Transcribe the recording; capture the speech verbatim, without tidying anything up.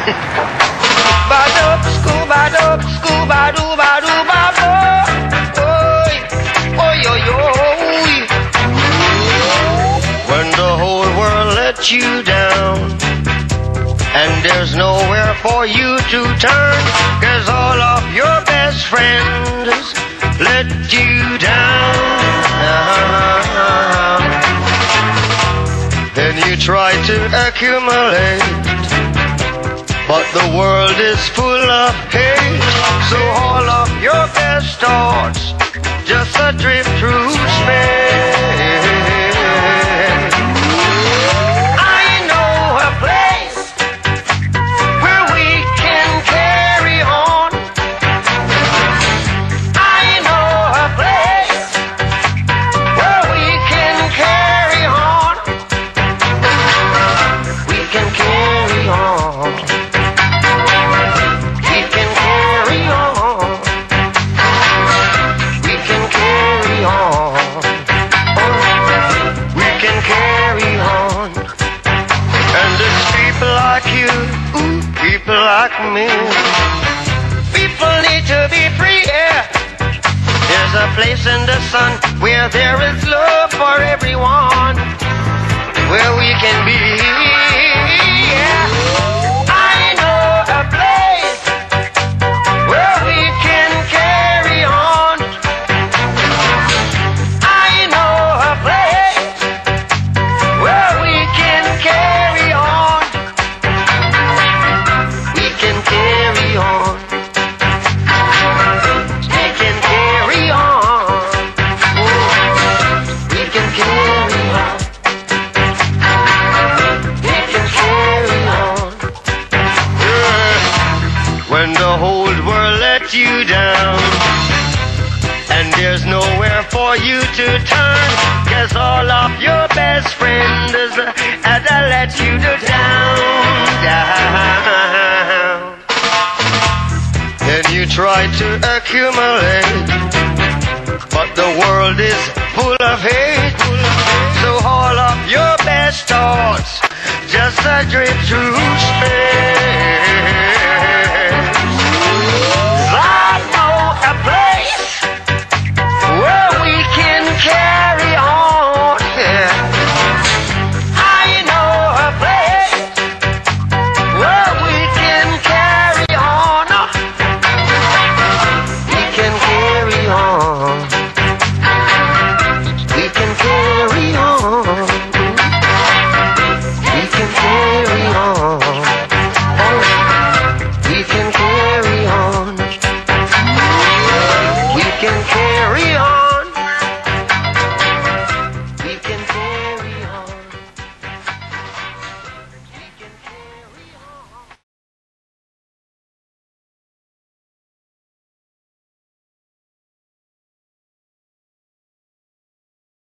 Ba-dub, scooba-dub, scooba-doo-ba-doo-ba-bo. Oy, oy, oy, oy. When the whole world lets you down and there's nowhere for you to turn, 'cause all of your best friends let you down. Then you try to accumulate, but the world is full of hate. So all of your best thoughts just adrift through space. I know a place where we can carry on. I know a place where we can carry on. We can carry on. We can carry on. We can carry on. We can carry on. And it's people like you, ooh, people like me. People need to be free, yeah. There's a place in the sun where there is love for everyone, where we can be, yeah. I know a place where we can carry on. I know a place where we can carry on. We can carry on. We can carry on. We can carry on. We can carry on. Yeah. When the whole world lets you down and there's nowhere for you to turn, 'cause all of your best friends had to let you down, down. Then you try to accumulate, but the world is full of hate. So all of your best thoughts just adrift through space. I know a place where we can carry on, yeah. I know a place where we can carry on. We can carry on. We can carry on. We can carry on. We can carry on. We can carry on.